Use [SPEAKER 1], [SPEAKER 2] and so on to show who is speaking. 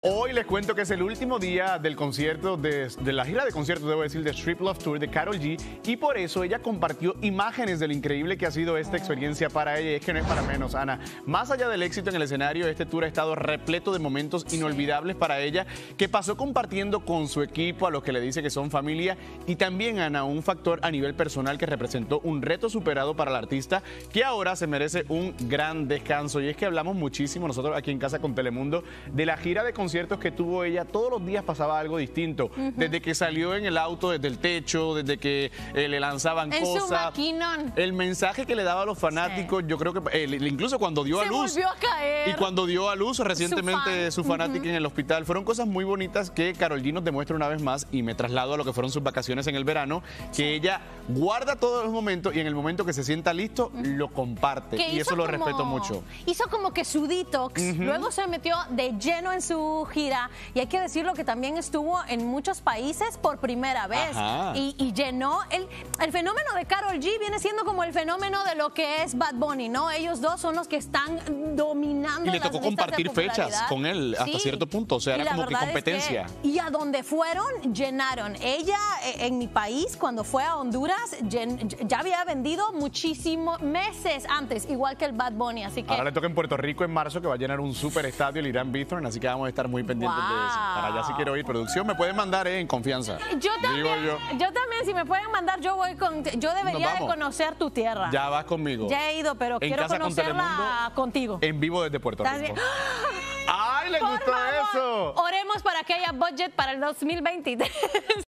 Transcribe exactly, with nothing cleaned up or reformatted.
[SPEAKER 1] Hoy les cuento que es el último día del concierto, de, de la gira de conciertos, debo decir, de Strip Love Tour de Karol G, y por eso ella compartió imágenes de lo increíble que ha sido esta experiencia para ella. Y es que no es para menos, Ana. Más allá del éxito en el escenario, este tour ha estado repleto de momentos inolvidables para ella, que pasó compartiendo con su equipo, a los que le dice que son familia, y también, Ana, un factor a nivel personal que representó un reto superado para la artista, que ahora se merece un gran descanso. Y es que hablamos muchísimo nosotros aquí en casa con Telemundo de la gira de conciertos conciertos que tuvo ella. Todos los días pasaba algo distinto, uh-huh. Desde que salió en el auto, desde el techo, desde que eh, le lanzaban
[SPEAKER 2] en
[SPEAKER 1] cosas,
[SPEAKER 2] su maquinón.
[SPEAKER 1] El mensaje que le daba a los fanáticos, sí. Yo creo que eh, incluso cuando dio
[SPEAKER 2] Se
[SPEAKER 1] a luz
[SPEAKER 2] volvió a caer.
[SPEAKER 1] y cuando dio a luz recientemente su, fan. su fanática uh-huh. en el hospital, fueron cosas muy bonitas que Karol G nos demuestra una vez más, y me traslado a lo que fueron sus vacaciones en el verano, que sí. Ella guarda todos los momentos y en el momento que se sienta listo, uh-huh. lo comparte, y eso lo como, respeto mucho.
[SPEAKER 2] Hizo como que su detox, uh-huh. Luego se metió de lleno en su gira, y hay que decirlo que también estuvo en muchos países por primera vez, y, y llenó el, el fenómeno de Karol G viene siendo como el fenómeno de lo que es Bad Bunny, ¿no? Ellos dos son los que están dominando.
[SPEAKER 1] Y le tocó compartir fechas con él hasta sí. cierto punto, o sea, era como que competencia.
[SPEAKER 2] Es que, y a donde fueron, llenaron. Ella, en mi país, cuando fue a Honduras, ya había vendido muchísimos meses antes, igual que el Bad Bunny, así que...
[SPEAKER 1] Ahora le toca en Puerto Rico en marzo, que va a llenar un super estadio, el Irán Bithorn, así que vamos a estar muy pendientes wow. de eso. Para allá si quiero ir, producción, me pueden mandar eh, en confianza.
[SPEAKER 2] Yo también, yo. yo también, si me pueden mandar, yo voy con... Yo debería de conocer tu tierra.
[SPEAKER 1] Ya vas conmigo.
[SPEAKER 2] Ya he ido, pero
[SPEAKER 1] en
[SPEAKER 2] quiero conocerla
[SPEAKER 1] con
[SPEAKER 2] contigo.
[SPEAKER 1] En vivo desde Puerto Rico. ¡Ay, le
[SPEAKER 2] Por
[SPEAKER 1] gustó
[SPEAKER 2] favor,
[SPEAKER 1] eso!
[SPEAKER 2] Oremos para que haya budget para el dos mil veintitrés.